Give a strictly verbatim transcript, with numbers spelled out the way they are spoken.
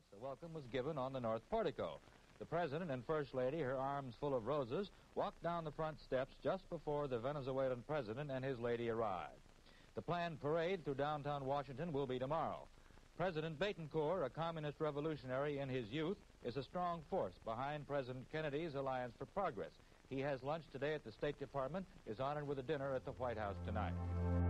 The welcome was given on the North Portico. The President and First Lady, her arms full of roses, walked down the front steps just before the Venezuelan President and his lady arrived. The planned parade through downtown Washington will be tomorrow. President Betancourt, a communist revolutionary in his youth, is a strong force behind President Kennedy's Alliance for Progress. He has lunch today at the State Department, is honored with a dinner at the White House tonight.